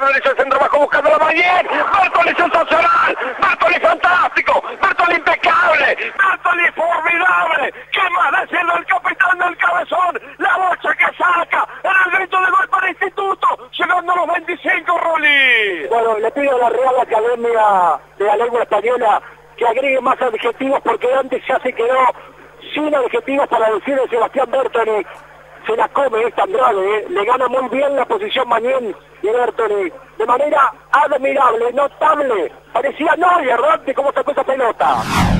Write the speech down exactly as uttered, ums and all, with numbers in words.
analiza el centro bajo buscando la Mañén. Bertoli sensacional, Bertoli fantástico, Bertoli impecable, Bertoli formidable. ¿Qué más decirlo el capitán del Cabezón? La bocha que saca en el grito de gol para Instituto, llegando a los veinticinco, Rolly. Bueno, le pido a la Real Academia de la Lengua Española que agregue más adjetivos porque antes ya se quedó sin adjetivos para decir de Sebastián Bertoli. Se la come esta Andrade, ¿eh? Le gana muy bien la posición Mañén y Bertoli, de manera admirable, notable. Parecía Neuer, ¿verdad? De cómo sacó esa pelota.